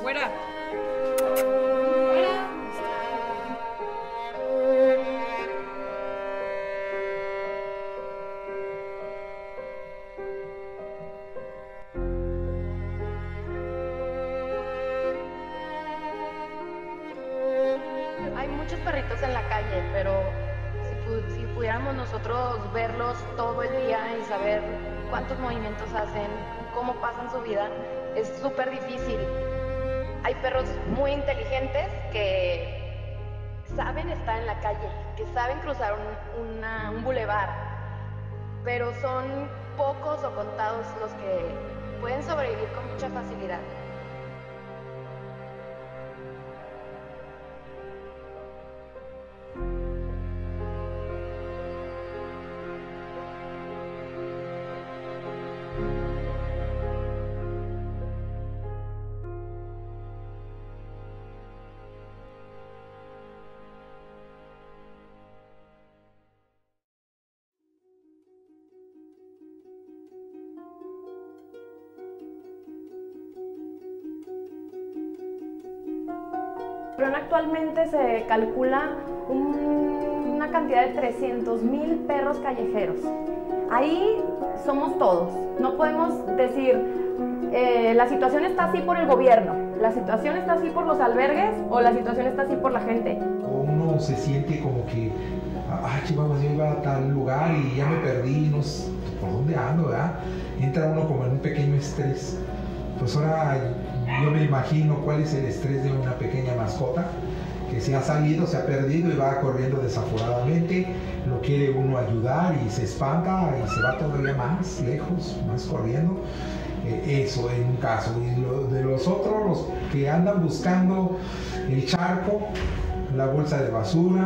¡Fuera! Hay muchos perritos en la calle, pero si pudiéramos nosotros verlos todo el día y saber cuántos movimientos hacen, cómo pasan su vida, es súper difícil. Hay perros muy inteligentes que saben estar en la calle, que saben cruzar un bulevar, pero son pocos o contados los que pueden sobrevivir con mucha facilidad. Actualmente se calcula una cantidad de 300,000 perros callejeros. Ahí somos todos. No podemos decir la situación está así por el gobierno, la situación está así por los albergues o la situación está así por la gente. Uno se siente como que, Chihuahua, yo iba a tal lugar y ya me perdí, no sé por dónde ando, ¿verdad? Entra uno como en un pequeño estrés. Pues ahora yo me imagino cuál es el estrés de una pequeña mascota que se ha salido, se ha perdido y va corriendo desaforadamente, lo quiere uno ayudar y se espanta y se va todavía más lejos, más corriendo. Eso en un caso. Y de los otros, los que andan buscando el charco, la bolsa de basura,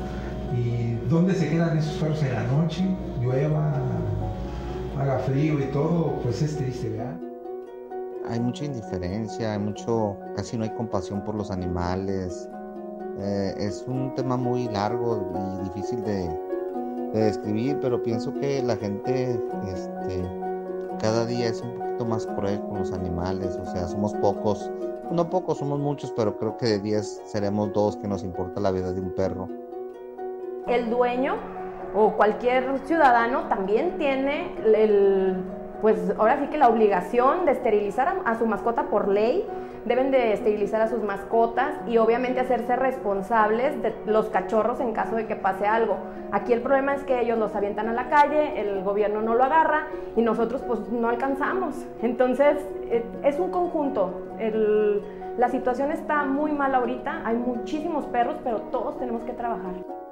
y dónde se quedan esos perros en la noche, llueva, haga frío y todo, pues es triste, ¿verdad? Hay mucha indiferencia, casi no hay compasión por los animales. Es un tema muy largo y difícil de describir, pero pienso que la gente cada día es un poquito más cruel con los animales. O sea, somos pocos, no pocos, somos muchos, pero creo que de 10 seremos 2 que nos importa la vida de un perro. El dueño o cualquier ciudadano también tiene pues ahora sí que la obligación de esterilizar a su mascota por ley. Deben de esterilizar a sus mascotas y obviamente hacerse responsables de los cachorros en caso de que pase algo. Aquí el problema es que ellos los avientan a la calle, el gobierno no lo agarra y nosotros pues no alcanzamos. Entonces es un conjunto. La situación está muy mal ahorita, hay muchísimos perros, pero todos tenemos que trabajar.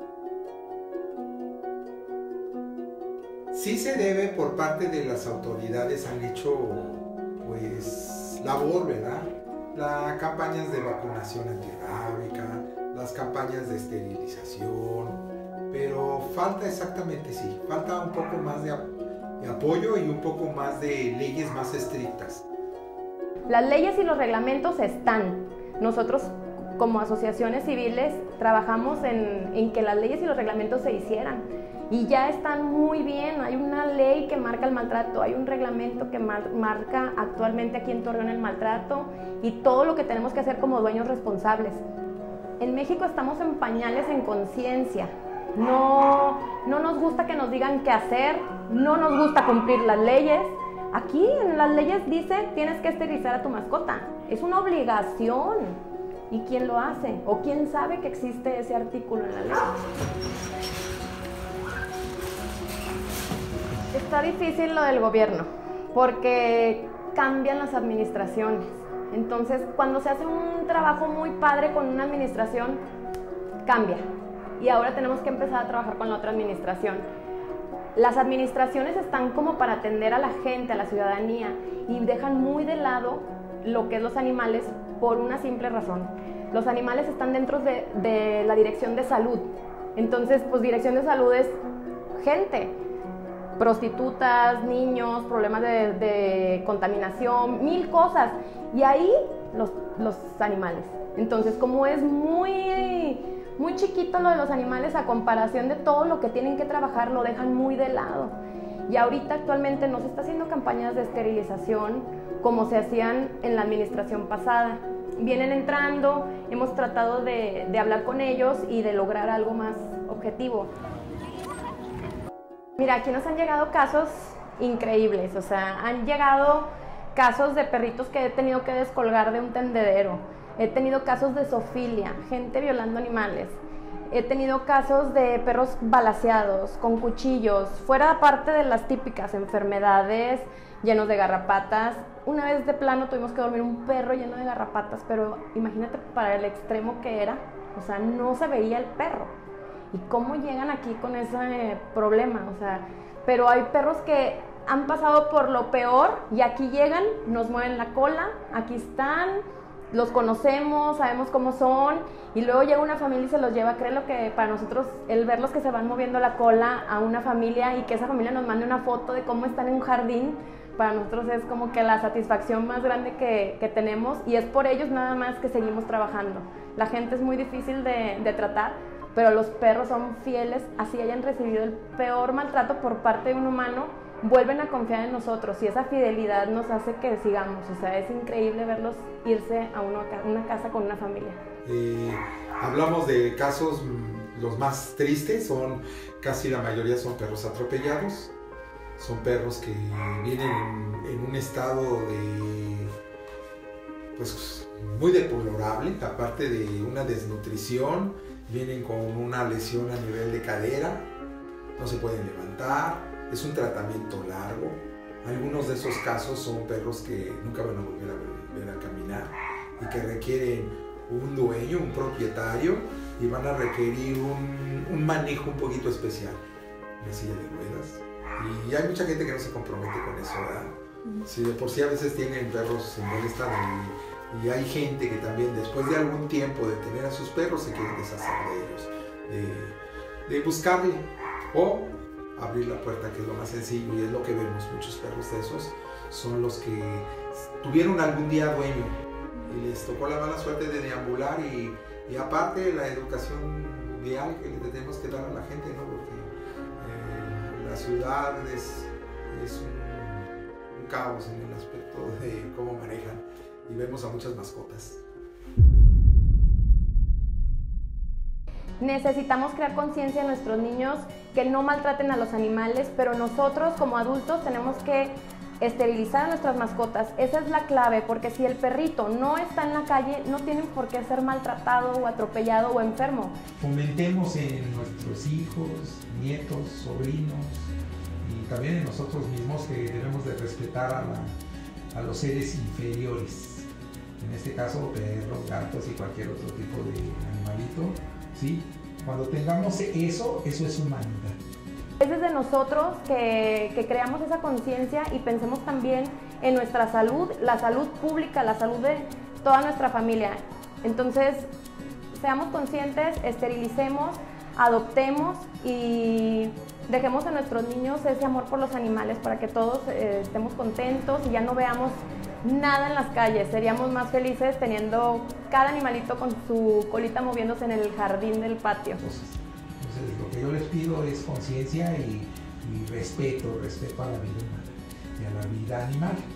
Sí se debe por parte de las autoridades, han hecho pues labor, ¿verdad? Las campañas de vacunación antirrábica, las campañas de esterilización, pero falta exactamente, sí, falta un poco más de apoyo y un poco más de leyes más estrictas. Las leyes y los reglamentos están. Nosotros como asociaciones civiles trabajamos en que las leyes y los reglamentos se hicieran. Y ya están muy bien, hay una ley que marca el maltrato, hay un reglamento que marca actualmente aquí en Torreón el maltrato y todo lo que tenemos que hacer como dueños responsables. En México estamos en pañales en conciencia, no nos gusta que nos digan qué hacer, no nos gusta cumplir las leyes. Aquí en las leyes dice tienes que esterilizar a tu mascota, es una obligación. ¿Y quién lo hace? ¿O quién sabe que existe ese artículo en la ley? Está difícil lo del gobierno, porque cambian las administraciones. Entonces, cuando se hace un trabajo muy padre con una administración, cambia. Y ahora tenemos que empezar a trabajar con la otra administración. Las administraciones están como para atender a la gente, a la ciudadanía, y dejan muy de lado lo que es los animales por una simple razón. Los animales están dentro de la dirección de salud. Entonces, pues dirección de salud es gente. Prostitutas, niños, problemas de contaminación, 1000 cosas. Y ahí los animales. Entonces, como es muy chiquito lo de los animales a comparación de todo lo que tienen que trabajar, lo dejan muy de lado. Y ahorita actualmente no se está haciendo campañas de esterilización como se hacían en la administración pasada. vienen entrando, hemos tratado de hablar con ellos y de lograr algo más objetivo. Mira, aquí nos han llegado casos increíbles, o sea, han llegado casos de perritos que he tenido que descolgar de un tendedero, he tenido casos de zoofilia, gente violando animales, he tenido casos de perros balaceados, con cuchillos, fuera aparte de las típicas enfermedades, llenos de garrapatas. Una vez de plano tuvimos que dormir un perro lleno de garrapatas, pero imagínate para el extremo que era, o sea, no se veía el perro. ¿Y cómo llegan aquí con ese problema? O sea, pero hay perros que han pasado por lo peor y aquí llegan, nos mueven la cola, aquí están, los conocemos, sabemos cómo son, y luego llega una familia y se los lleva. Creo que para nosotros el verlos que se van moviendo la cola a una familia y que esa familia nos mande una foto de cómo están en un jardín, para nosotros es como que la satisfacción más grande que tenemos, y es por ellos nada más que seguimos trabajando. La gente es muy difícil de tratar, pero los perros son fieles, así hayan recibido el peor maltrato por parte de un humano, vuelven a confiar en nosotros, y esa fidelidad nos hace que sigamos. O sea, es increíble verlos irse a una casa con una familia. Hablamos de casos, los más tristes, casi la mayoría son perros atropellados, son perros que vienen en un estado pues muy deplorable, aparte de una desnutrición, vienen con una lesión a nivel de cadera, no se pueden levantar, es un tratamiento largo. Algunos de esos casos son perros que nunca van a volver a caminar y que requieren un dueño, un propietario, y van a requerir un manejo un poquito especial, una silla de ruedas. Y hay mucha gente que no se compromete con eso, ¿verdad? Si de por sí a veces tienen perros en buen estado, y hay gente que también después de algún tiempo de tener a sus perros se quiere deshacer de ellos, de buscarle o abrir la puerta, que es lo más sencillo, y es lo que vemos. Muchos perros de esos son los que tuvieron algún día dueño y les tocó la mala suerte de deambular, y aparte la educación vial que le tenemos que dar a la gente, ¿no? Porque la ciudad es un caos en el aspecto de cómo manejan, y vemos a muchas mascotas. Necesitamos crear conciencia en nuestros niños, que no maltraten a los animales, pero nosotros como adultos tenemos que esterilizar a nuestras mascotas. Esa es la clave, porque si el perrito no está en la calle, no tienen por qué ser maltratado o atropellado o enfermo. Fomentemos en nuestros hijos, nietos, sobrinos, y también en nosotros mismos, que debemos de respetar a los seres inferiores. En este caso, perros, gatos y cualquier otro tipo de animalito, ¿sí? Cuando tengamos eso es humanidad. Es desde nosotros que creamos esa conciencia y pensemos también en nuestra salud, la salud pública, la salud de toda nuestra familia. Entonces, seamos conscientes, esterilicemos, adoptemos y dejemos a nuestros niños ese amor por los animales, para que todos estemos contentos y ya no veamos nada en las calles. Seríamos más felices teniendo cada animalito con su colita moviéndose en el jardín del patio. Entonces, lo que yo les pido es conciencia y respeto a la vida humana y a la vida animal.